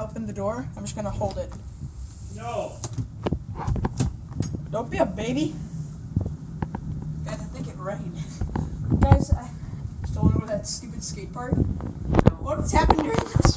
open the door. I'm just gonna hold it. No. Don't be a baby. Guys, I think it rained. Guys, I still went over that stupid skate park. What's happened during the